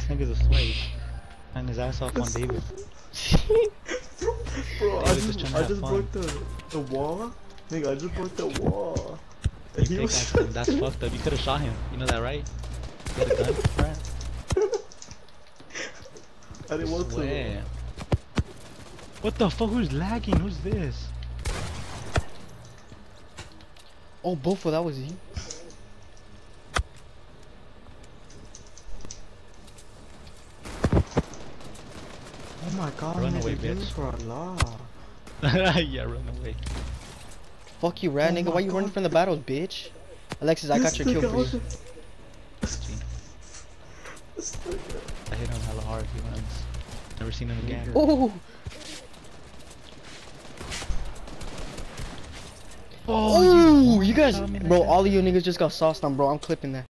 nigga's a slave. Hang his ass off on David. Bro, David I just broke the wall. Nigga, I just broke the wall. You pickaxed him. That's fucked up. You could have shot him. You know that, right? You had a gun, right? I didn't want to. What the fuck? Who's lagging? Who's this? Oh, Bofo, that was he. Oh my god, Run nigga, away, give me bitch. for Allah. Yeah, run away. Fuck you, rat nigga. Why you running from the battles, bitch? Alexis, I got your kill for you. I hit him hella hard. He runs. Never seen him again. Oh. Oh, you guys, bro, all of you niggas just got sauced on, bro. I'm clipping that.